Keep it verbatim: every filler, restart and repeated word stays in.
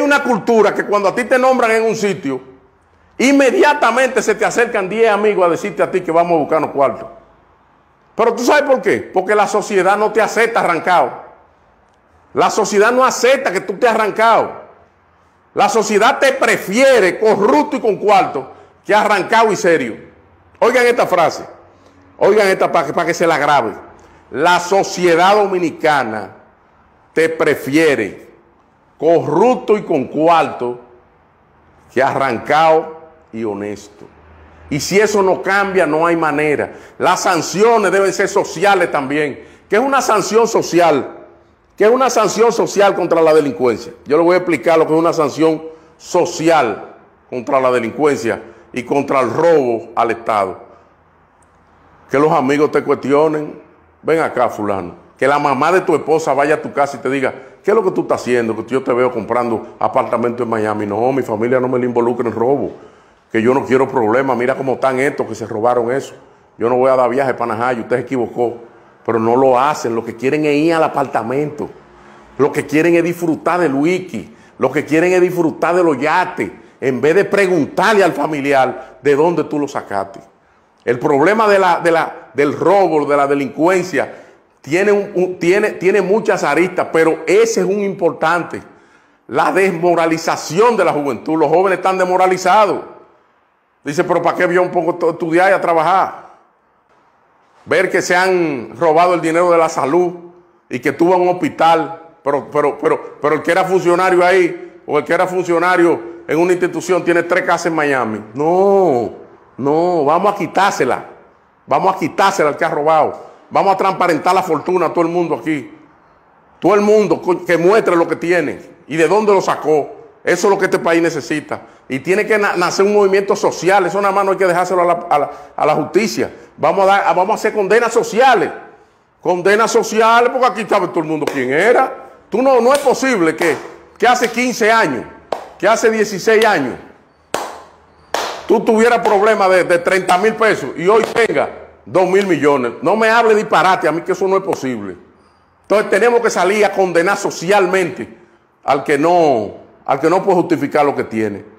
hay una cultura que cuando a ti te nombran en un sitio, inmediatamente se te acercan diez amigos a decirte a ti que vamos a buscarnos cuartos. Pero ¿tú sabes por qué? Porque la sociedad no te acepta arrancado. La sociedad no acepta que tú te has arrancado. La sociedad te prefiere corrupto y con cuarto que arrancado y serio. Oigan esta frase. Oigan esta para que, para que se la grabe. La sociedad dominicana te prefiere corrupto y con cuarto que arrancado y honesto. Y si eso no cambia, no hay manera. Las sanciones deben ser sociales también. ¿Qué es una sanción social? ¿Qué es una sanción social contra la delincuencia? Yo les voy a explicar lo que es una sanción social contra la delincuencia y contra el robo al Estado. Que los amigos te cuestionen. Ven acá, fulano. Que la mamá de tu esposa vaya a tu casa y te diga, ¿qué es lo que tú estás haciendo? Que yo te veo comprando apartamentos en Miami. No, mi familia no me le involucra en robo. Que yo no quiero problemas. Mira cómo están estos que se robaron eso. Yo no voy a dar viaje para Najayo. Usted se equivocó. Pero no lo hacen. Lo que quieren es ir al apartamento. Lo que quieren es disfrutar del wiki. Lo que quieren es disfrutar de los yates. En vez de preguntarle al familiar de dónde tú lo sacaste. El problema de la, de la, del robo, de la delincuencia, tiene, un, un, tiene, tiene muchas aristas, pero ese es un importante. La desmoralización de la juventud. Los jóvenes están desmoralizados. Dice, pero ¿para qué voy a un poco estudiar y a trabajar? Ver que se han robado el dinero de la salud y que tú vas a un hospital, pero, pero, pero, pero el que era funcionario ahí o el que era funcionario en una institución tiene tres casas en Miami. No, no, vamos a quitársela. Vamos a quitársela al que ha robado. Vamos a transparentar la fortuna a todo el mundo aquí. Todo el mundo que muestre lo que tiene y de dónde lo sacó. Eso es lo que este país necesita. Y tiene que na nacer un movimiento social. Eso nada más no hay que dejárselo a la, a la, a la justicia. Vamos a, dar, vamos a hacer condenas sociales. Condenas sociales, porque aquí sabe todo el mundo quién era. Tú no, no es posible que, que hace quince años, que hace dieciséis años, tú tuvieras problemas de, de treinta mil pesos y hoy tengas dos mil millones. No me hable disparate, a mí que eso no es posible. Entonces tenemos que salir a condenar socialmente al que no... al que no puede justificar lo que tiene.